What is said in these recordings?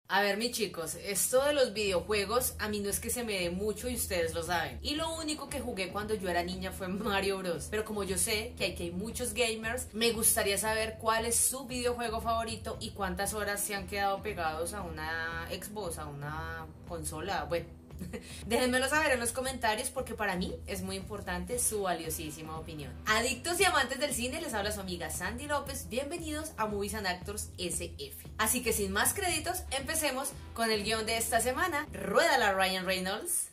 A ver, mis chicos, esto de los videojuegos a mí no es que se me dé mucho y ustedes lo saben. Y lo único que jugué cuando yo era niña fue Mario Bros. Pero como yo sé que hay muchos gamers, me gustaría saber cuál es su videojuego favorito y cuántas horas se han quedado pegados a una Xbox, a una consola. Bueno, déjenmelo saber en los comentarios porque para mí es muy importante su valiosísima opinión. Adictos y amantes del cine, les habla su amiga Sandy López. Bienvenidos a Movies and Actors SF. Así que sin más créditos, empecemos con el guión de esta semana. Ruédala, Ryan Reynolds.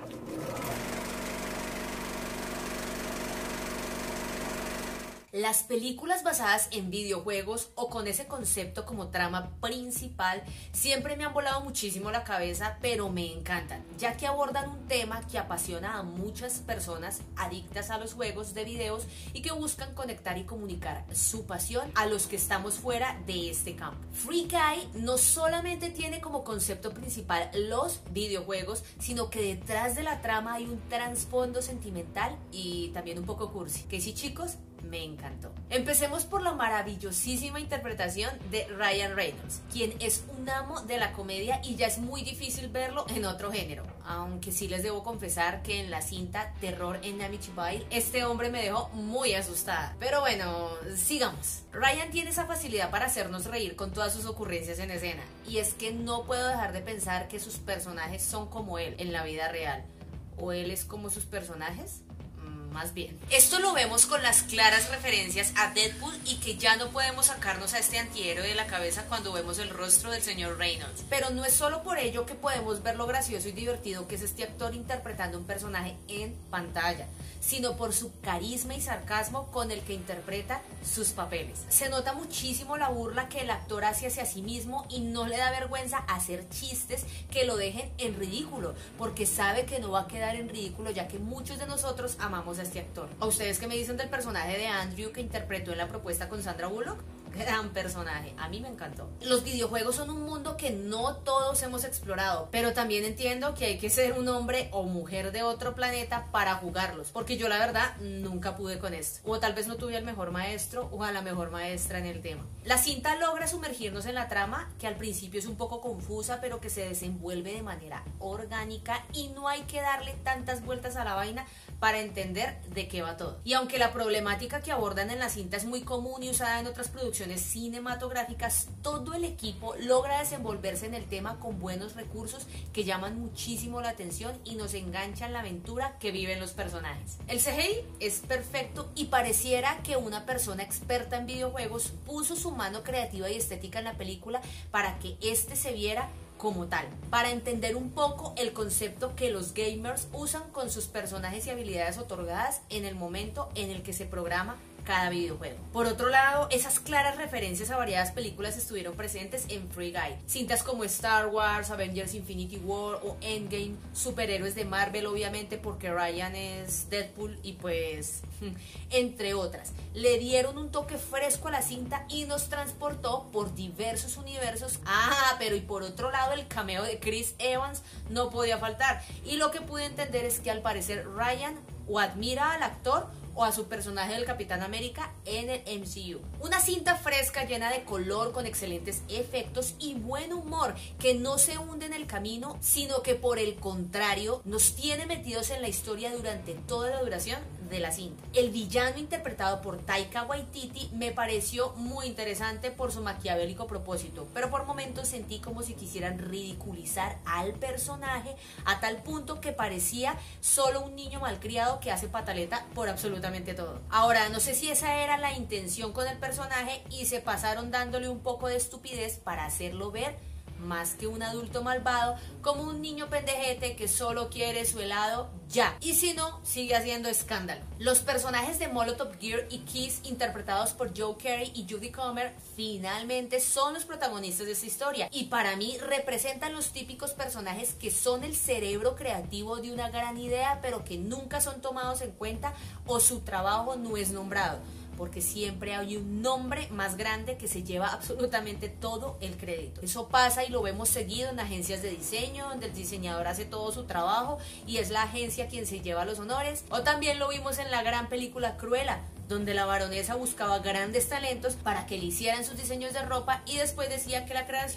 Las películas basadas en videojuegos o con ese concepto como trama principal siempre me han volado muchísimo la cabeza, pero me encantan, ya que abordan un tema que apasiona a muchas personas adictas a los juegos de videos y que buscan conectar y comunicar su pasión a los que estamos fuera de este campo. Free Guy no solamente tiene como concepto principal los videojuegos, sino que detrás de la trama hay un trasfondo sentimental y también un poco cursi, que sí, chicos, me encantó. Empecemos por la maravillosísima interpretación de Ryan Reynolds, quien es un amo de la comedia y ya es muy difícil verlo en otro género, aunque sí les debo confesar que en la cinta Terror en Amityville este hombre me dejó muy asustada. Pero bueno, sigamos. Ryan tiene esa facilidad para hacernos reír con todas sus ocurrencias en escena, y es que no puedo dejar de pensar que sus personajes son como él en la vida real, o él es como sus personajes. Más bien. Esto lo vemos con las claras referencias a Deadpool y que ya no podemos sacarnos a este antihéroe de la cabeza cuando vemos el rostro del señor Reynolds. Pero no es solo por ello que podemos ver lo gracioso y divertido que es este actor interpretando un personaje en pantalla, sino por su carisma y sarcasmo con el que interpreta sus papeles. Se nota muchísimo la burla que el actor hace hacia sí mismo y no le da vergüenza hacer chistes que lo dejen en ridículo, porque sabe que no va a quedar en ridículo, ya que muchos de nosotros amamos a este actor. ¿A ustedes qué me dicen del personaje de Andrew que interpretó en La Propuesta con Sandra Bullock? Gran personaje, a mí me encantó. Los videojuegos son un mundo que no todos hemos explorado, pero también entiendo que hay que ser un hombre o mujer de otro planeta para jugarlos, porque yo la verdad nunca pude con esto, o tal vez no tuve al mejor maestro o a la mejor maestra en el tema. La cinta logra sumergirnos en la trama, que al principio es un poco confusa, pero que se desenvuelve de manera orgánica y no hay que darle tantas vueltas a la vaina para entender de qué va todo. Y aunque la problemática que abordan en la cinta es muy común y usada en otras producciones cinematográficas, todo el equipo logra desenvolverse en el tema con buenos recursos que llaman muchísimo la atención y nos enganchan la aventura que viven los personajes. El CGI es perfecto y pareciera que una persona experta en videojuegos puso su mano creativa y estética en la película para que este se viera como tal, para entender un poco el concepto que los gamers usan con sus personajes y habilidades otorgadas en el momento en el que se programa cada videojuego. Por otro lado, esas claras referencias a variadas películas estuvieron presentes en Free Guy. Cintas como Star Wars, Avengers Infinity War o Endgame, superhéroes de Marvel obviamente porque Ryan es Deadpool y pues entre otras. Le dieron un toque fresco a la cinta y nos transportó por diversos universos. Pero y por otro lado el cameo de Chris Evans no podía faltar, y lo que pude entender es que al parecer Ryan o admira al actor o a su personaje del Capitán América en el MCU. Una cinta fresca, llena de color, con excelentes efectos y buen humor, que no se hunde en el camino, sino que por el contrario nos tiene metidos en la historia durante toda la duración de la cinta. El villano interpretado por Taika Waititi me pareció muy interesante por su maquiavélico propósito, pero por momentos sentí como si quisieran ridiculizar al personaje a tal punto que parecía solo un niño malcriado que hace pataleta por absolutamente todo. Ahora, no sé si esa era la intención con el personaje y se pasaron dándole un poco de estupidez para hacerlo ver más que un adulto malvado, como un niño pendejete que solo quiere su helado ya, y si no, sigue haciendo escándalo. Los personajes de Molotov Gear y Kiss, interpretados por Joe Carey y Judy Comer, finalmente son los protagonistas de esta historia, y para mí representan los típicos personajes que son el cerebro creativo de una gran idea, pero que nunca son tomados en cuenta o su trabajo no es nombrado, porque siempre hay un nombre más grande que se lleva absolutamente todo el crédito. Eso pasa y lo vemos seguido en agencias de diseño, donde el diseñador hace todo su trabajo y es la agencia quien se lleva los honores. O también lo vimos en la gran película Cruella, donde la baronesa buscaba grandes talentos para que le hicieran sus diseños de ropa y después decía que la creación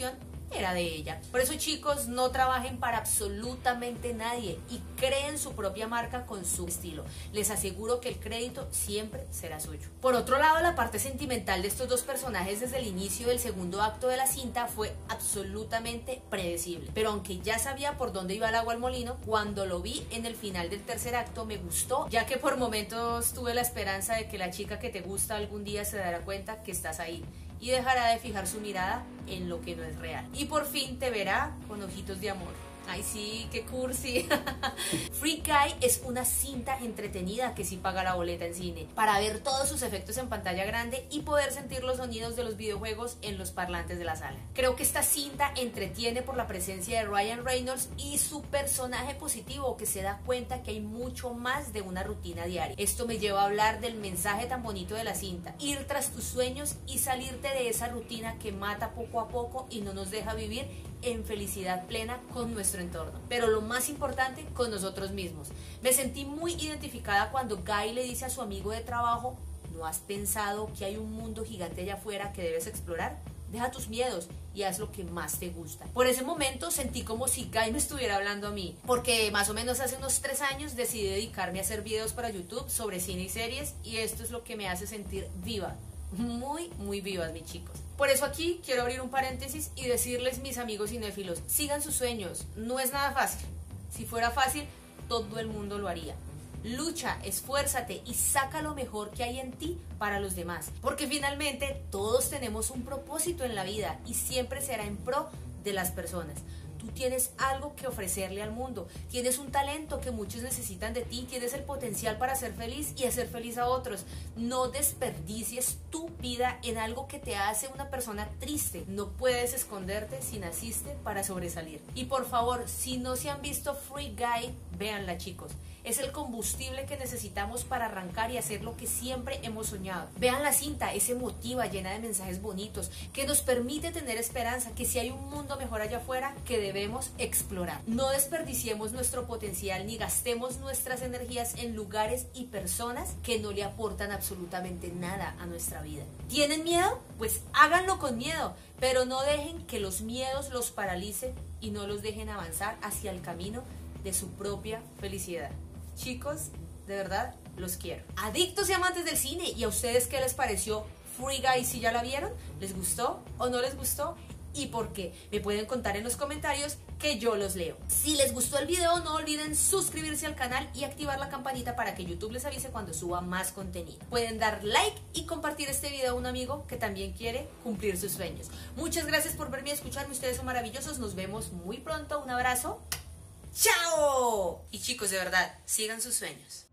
era de ella. Por eso, chicos, no trabajen para absolutamente nadie y creen su propia marca con su estilo. Les aseguro que el crédito siempre será suyo. Por otro lado, la parte sentimental de estos dos personajes desde el inicio del segundo acto de la cinta fue absolutamente predecible. Pero aunque ya sabía por dónde iba el agua al molino, cuando lo vi en el final del tercer acto me gustó, ya que por momentos tuve la esperanza de que la chica que te gusta algún día se dará cuenta que estás ahí y dejará de fijar su mirada en lo que no es real. Y por fin te verá con ojitos de amor. Ay, sí, qué cursi. Free Guy es una cinta entretenida que sí paga la boleta en cine, para ver todos sus efectos en pantalla grande y poder sentir los sonidos de los videojuegos en los parlantes de la sala. Creo que esta cinta entretiene por la presencia de Ryan Reynolds y su personaje positivo, que se da cuenta que hay mucho más de una rutina diaria. Esto me lleva a hablar del mensaje tan bonito de la cinta: ir tras tus sueños y salirte de esa rutina que mata poco a poco y no nos deja vivir en felicidad plena con nuestro entorno, pero lo más importante, con nosotros mismos. Me sentí muy identificada cuando Guy le dice a su amigo de trabajo: ¿no has pensado que hay un mundo gigante allá afuera que debes explorar? Deja tus miedos y haz lo que más te gusta. Por ese momento sentí como si Guy me estuviera hablando a mí, porque más o menos hace unos 3 años decidí dedicarme a hacer videos para YouTube sobre cine y series, y esto es lo que me hace sentir viva. Muy vivas, mis chicos. Por eso aquí quiero abrir un paréntesis y decirles, mis amigos cinéfilos, sigan sus sueños. No es nada fácil. Si fuera fácil, todo el mundo lo haría. Lucha, esfuérzate y saca lo mejor que hay en ti para los demás, porque finalmente todos tenemos un propósito en la vida y siempre será en pro de las personas. Tú tienes algo que ofrecerle al mundo, tienes un talento que muchos necesitan de ti, tienes el potencial para ser feliz y hacer feliz a otros. No desperdicies tu vida en algo que te hace una persona triste. No puedes esconderte si naciste para sobresalir. Y por favor, si no se han visto Free Guy, véanla, chicos. Es el combustible que necesitamos para arrancar y hacer lo que siempre hemos soñado. Vean la cinta, es emotiva, llena de mensajes bonitos, que nos permite tener esperanza, que si hay un mundo mejor allá afuera que debemos explorar. No desperdiciemos nuestro potencial ni gastemos nuestras energías en lugares y personas que no le aportan absolutamente nada a nuestra vida. ¿Tienen miedo? Pues háganlo con miedo, pero no dejen que los miedos los paralicen y no los dejen avanzar hacia el camino de su propia felicidad. Chicos, de verdad, los quiero. Adictos y amantes del cine, ¿y a ustedes qué les pareció Free Guy? ¿Si ya la vieron? ¿Les gustó o no les gustó? ¿Y por qué? Me pueden contar en los comentarios, que yo los leo. Si les gustó el video, no olviden suscribirse al canal y activar la campanita para que YouTube les avise cuando suba más contenido. Pueden dar like y compartir este video a un amigo que también quiere cumplir sus sueños. Muchas gracias por verme y escucharme. Ustedes son maravillosos. Nos vemos muy pronto. Un abrazo. ¡Chao! Y chicos, de verdad, sigan sus sueños.